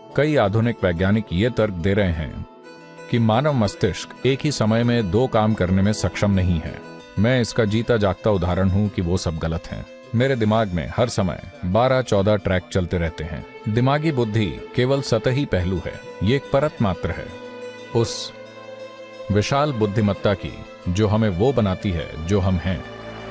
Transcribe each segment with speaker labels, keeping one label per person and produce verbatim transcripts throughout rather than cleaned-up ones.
Speaker 1: कई आधुनिक वैज्ञानिक ये तर्क दे रहे हैं कि मानव मस्तिष्क एक ही समय में दो काम करने में सक्षम नहीं है। मैं इसका जीता जागता उदाहरण हूं कि वो सब गलत हैं। मेरे दिमाग में हर समय बारह चौदह ट्रैक चलते रहते हैं। दिमागी बुद्धि केवल सतही पहलू है, ये एक परत मात्र है उस विशाल बुद्धिमत्ता की जो हमें वो बनाती है जो हम हैं।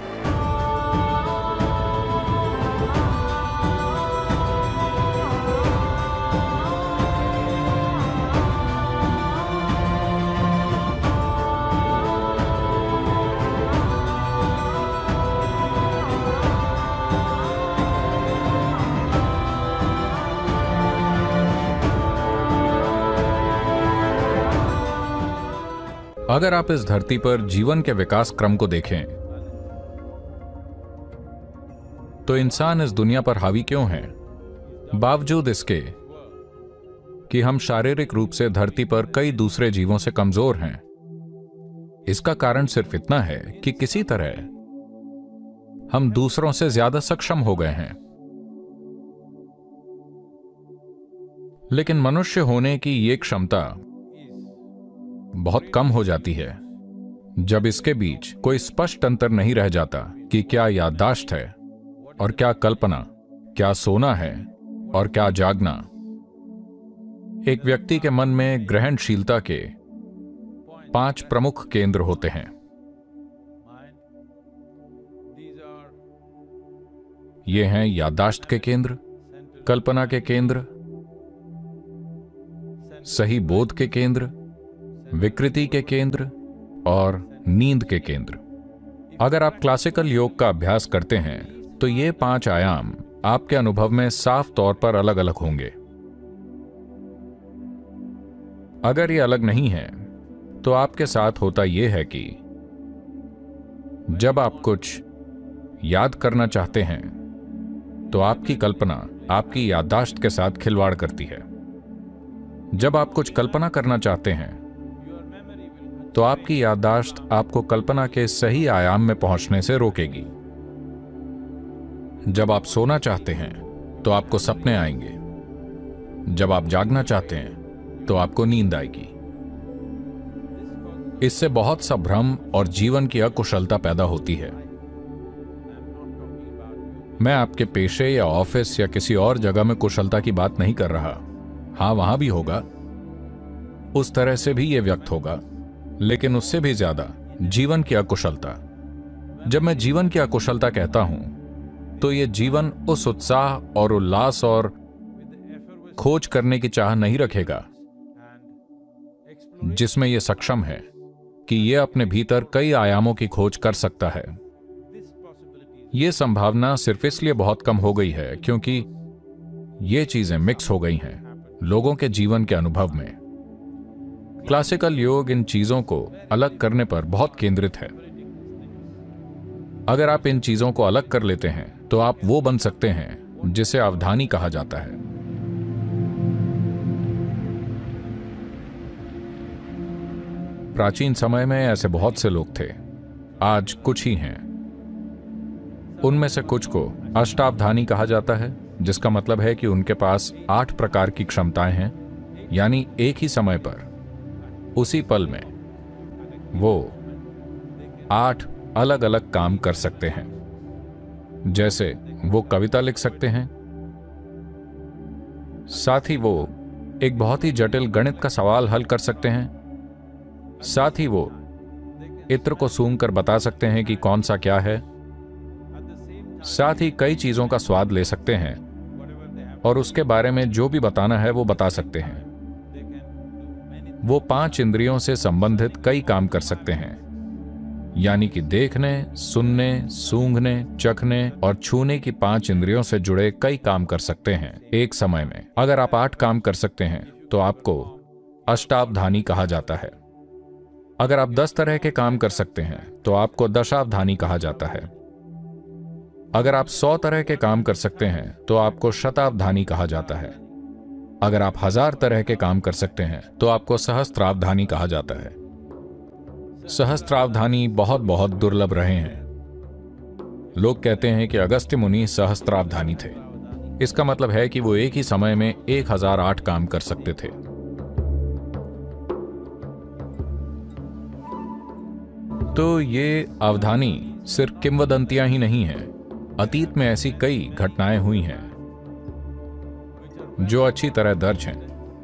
Speaker 1: अगर आप इस धरती पर जीवन के विकास क्रम को देखें तो इंसान इस दुनिया पर हावी क्यों है? बावजूद इसके कि हम शारीरिक रूप से धरती पर कई दूसरे जीवों से कमजोर हैं। इसका कारण सिर्फ इतना है कि किसी तरह हम दूसरों से ज्यादा सक्षम हो गए हैं। लेकिन मनुष्य होने की ये क्षमता बहुत कम हो जाती है जब इसके बीच कोई स्पष्ट अंतर नहीं रह जाता कि क्या याददाश्त है और क्या कल्पना, क्या सोना है और क्या जागना। एक व्यक्ति के मन में ग्रहणशीलता के पांच प्रमुख केंद्र होते हैं। ये हैं याददाश्त के केंद्र, कल्पना के केंद्र, सही बोध के केंद्र, विकृति के केंद्र और नींद के केंद्र। अगर आप क्लासिकल योग का अभ्यास करते हैं तो ये पांच आयाम आपके अनुभव में साफ तौर पर अलग अलग होंगे। अगर ये अलग नहीं है तो आपके साथ होता यह है कि जब आप कुछ याद करना चाहते हैं तो आपकी कल्पना आपकी याददाश्त के साथ खिलवाड़ करती है। जब आप कुछ कल्पना करना चाहते हैं तो आपकी याददाश्त आपको कल्पना के सही आयाम में पहुंचने से रोकेगी। जब आप सोना चाहते हैं तो आपको सपने आएंगे। जब आप जागना चाहते हैं तो आपको नींद आएगी। इससे बहुत सा भ्रम और जीवन की अकुशलता पैदा होती है। मैं आपके पेशे या ऑफिस या किसी और जगह में कुशलता की बात नहीं कर रहा। हां, वहां भी होगा, उस तरह से भी यह व्यक्त होगा, लेकिन उससे भी ज्यादा जीवन की अकुशलता। जब मैं जीवन की अकुशलता कहता हूं तो यह जीवन उस उत्साह और उल्लास और खोज करने की चाह नहीं रखेगा जिसमें यह सक्षम है कि यह अपने भीतर कई आयामों की खोज कर सकता है। यह संभावना सिर्फ इसलिए बहुत कम हो गई है क्योंकि ये चीजें मिक्स हो गई हैं लोगों के जीवन के अनुभव में। क्लासिकल योग इन चीजों को अलग करने पर बहुत केंद्रित है। अगर आप इन चीजों को अलग कर लेते हैं तो आप वो बन सकते हैं जिसे अवधानी कहा जाता है। प्राचीन समय में ऐसे बहुत से लोग थे, आज कुछ ही हैं। उनमें से कुछ को अष्टावधानी कहा जाता है, जिसका मतलब है कि उनके पास आठ प्रकार की क्षमताएं हैं, यानी एक ही समय पर उसी पल में वो आठ अलग अलग काम कर सकते हैं। जैसे वो कविता लिख सकते हैं, साथ ही वो एक बहुत ही जटिल गणित का सवाल हल कर सकते हैं, साथ ही वो इत्र को सूंघकर बता सकते हैं कि कौन सा क्या है, साथ ही कई चीजों का स्वाद ले सकते हैं और उसके बारे में जो भी बताना है वो बता सकते हैं। वो पांच इंद्रियों से संबंधित कई काम कर सकते हैं, यानी कि देखने, सुनने, सूंघने, चखने और छूने की पांच इंद्रियों से जुड़े कई काम कर सकते हैं एक समय में। अगर आप आठ काम कर सकते हैं तो आपको अष्टावधानी कहा जाता है। अगर आप दस तरह के काम कर सकते हैं तो आपको दशावधानी कहा जाता है। अगर आप सौ तरह के काम कर सकते हैं तो आपको शतावधानी कहा जाता है। अगर आप हजार तरह के काम कर सकते हैं तो आपको सहस्त्रावधानी कहा जाता है। सहस्त्रावधानी बहुत बहुत दुर्लभ रहे हैं। लोग कहते हैं कि अगस्त्य मुनि सहस्त्रावधानी थे। इसका मतलब है कि वो एक ही समय में एक हजार आठ काम कर सकते थे। तो ये अवधानी सिर्फ किंवदंतियां ही नहीं हैं। अतीत में ऐसी कई घटनाएं हुई हैं जो अच्छी तरह दर्ज हैं।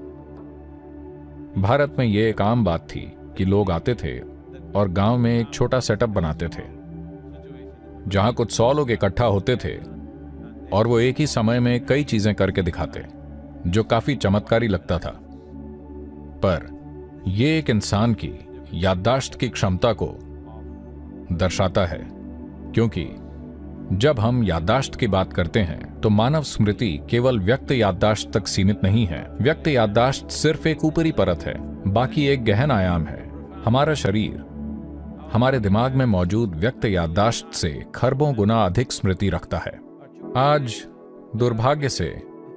Speaker 1: भारत में ये एक आम बात थी कि लोग आते थे और गांव में एक छोटा सेटअप बनाते थे जहां कुछ सौ लोग इकट्ठा होते थे और वो एक ही समय में कई चीजें करके दिखाते, जो काफी चमत्कारी लगता था। पर यह एक इंसान की याददाश्त की क्षमता को दर्शाता है, क्योंकि जब हम याददाश्त की बात करते हैं तो मानव स्मृति केवल व्यक्त याददाश्त तक सीमित नहीं है। व्यक्त याददाश्त सिर्फ एक ऊपरी परत है, बाकी एक गहन आयाम है। हमारा शरीर हमारे दिमाग में मौजूद व्यक्त याददाश्त से खरबों गुना अधिक स्मृति रखता है। आज दुर्भाग्य से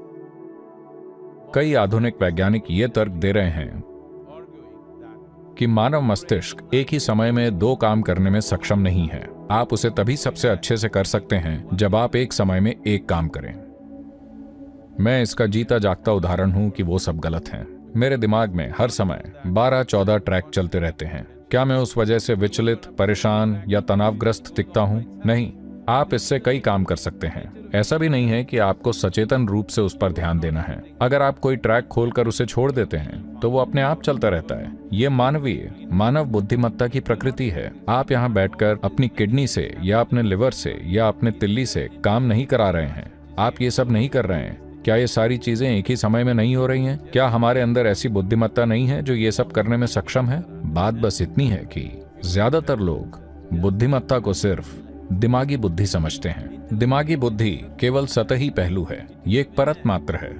Speaker 1: कई आधुनिक वैज्ञानिक ये तर्क दे रहे हैं कि मानव मस्तिष्क एक ही समय में दो काम करने में सक्षम नहीं है। आप उसे तभी सबसे अच्छे से कर सकते हैं जब आप एक समय में एक काम करें। मैं इसका जीता जागता उदाहरण हूं कि वो सब गलत हैं। मेरे दिमाग में हर समय बारह चौदह ट्रैक चलते रहते हैं। क्या मैं उस वजह से विचलित, परेशान या तनावग्रस्त दिखता हूं? नहीं, आप इससे कई काम कर सकते हैं। ऐसा भी नहीं है कि आपको सचेतन रूप से उस पर ध्यान देना है। अगर आप कोई ट्रैक खोलकर उसे छोड़ देते हैं तो वो अपने आप चलता रहता है। ये मानवीय मानव बुद्धिमत्ता की प्रकृति है। आप यहाँ बैठकर अपनी किडनी से या अपने लिवर से या अपने तिल्ली से काम नहीं करा रहे हैं। आप ये सब नहीं कर रहे हैं। क्या ये सारी चीजें एक ही समय में नहीं हो रही हैं? क्या हमारे अंदर ऐसी बुद्धिमत्ता नहीं है जो ये सब करने में सक्षम है? बात बस इतनी है कि ज्यादातर लोग बुद्धिमत्ता को सिर्फ दिमागी बुद्धि समझते हैं। दिमागी बुद्धि केवल सतही पहलू है, ये एक परत मात्र है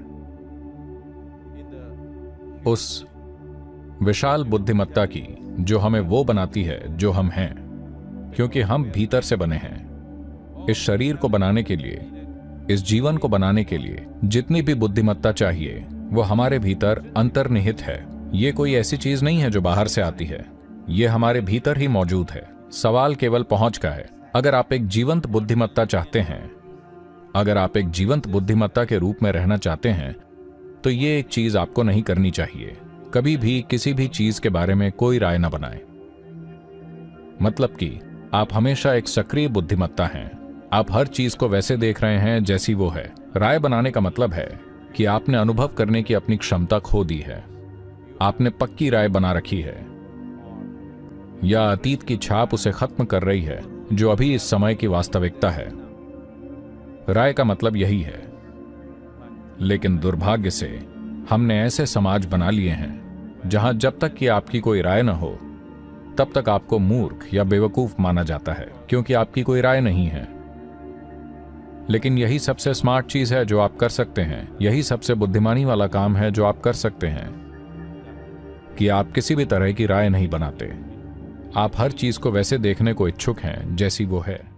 Speaker 1: उस विशाल बुद्धिमत्ता की जो हमें वो बनाती है जो हम हैं, क्योंकि हम भीतर से बने हैं। इस शरीर को बनाने के लिए, इस जीवन को बनाने के लिए जितनी भी बुद्धिमत्ता चाहिए वो हमारे भीतर अंतर्निहित है। ये कोई ऐसी चीज नहीं है जो बाहर से आती है, ये हमारे भीतर ही मौजूद है। सवाल केवल पहुंच का है। अगर आप एक जीवंत बुद्धिमत्ता चाहते हैं, अगर आप एक जीवंत बुद्धिमत्ता के रूप में रहना चाहते हैं, तो ये एक चीज आपको नहीं करनी चाहिए। कभी भी किसी भी चीज के बारे में कोई राय न बनाएं। मतलब कि आप हमेशा एक सक्रिय बुद्धिमत्ता हैं। आप हर चीज को वैसे देख रहे हैं जैसी वो है। राय बनाने का मतलब है कि आपने अनुभव करने की अपनी क्षमता खो दी है। आपने पक्की राय बना रखी है या अतीत की छाप उसे खत्म कर रही है जो अभी इस समय की वास्तविकता है। राय का मतलब यही है। लेकिन दुर्भाग्य से हमने ऐसे समाज बना लिए हैं जहां जब तक कि आपकी कोई राय न हो तब तक आपको मूर्ख या बेवकूफ माना जाता है, क्योंकि आपकी कोई राय नहीं है। लेकिन यही सबसे स्मार्ट चीज है जो आप कर सकते हैं। यही सबसे बुद्धिमानी वाला काम है जो आप कर सकते हैं कि आप किसी भी तरह की राय नहीं बनाते। आप हर चीज को वैसे देखने को इच्छुक हैं जैसी वो है।